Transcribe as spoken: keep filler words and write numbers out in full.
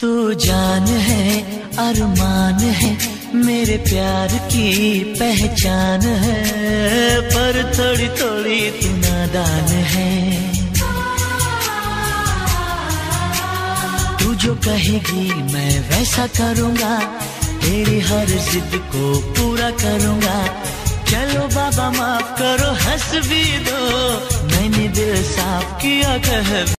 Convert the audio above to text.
तू जान है अरमान है मेरे प्यार की पहचान है, पर थोड़ी थोड़ी तू नादान है। तू जो कहेगी मैं वैसा करूँगा, तेरी हर जिद को पूरा करूँगा। चलो बाबा माफ करो हंस भी दो, मैंने दिल साफ किया कह